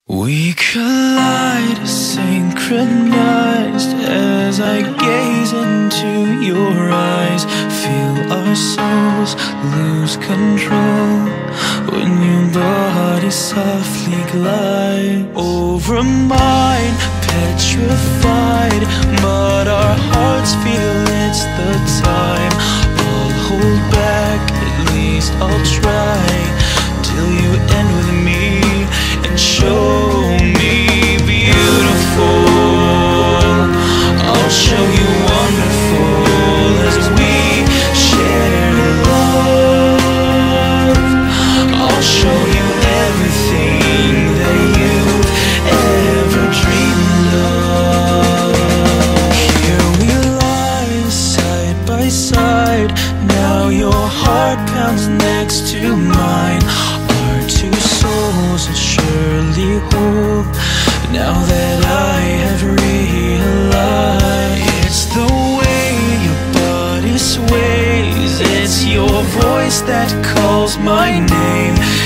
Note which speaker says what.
Speaker 1: We collide, synchronized as I gaze into your eyes. Feel our souls lose control when your body softly glide over mine, petrified, but our hearts feel it's the time. I'll hold back, at least I'll try, till you end with me and show me beautiful. I'll show you wonderful as we share love. I'll show you everything that you've ever dreamed of. Here we lie side by side, now your heart pounds next to mine. Our two souls are surely whole, now that I have realized. It's the way your body sways, it's your voice that calls my name.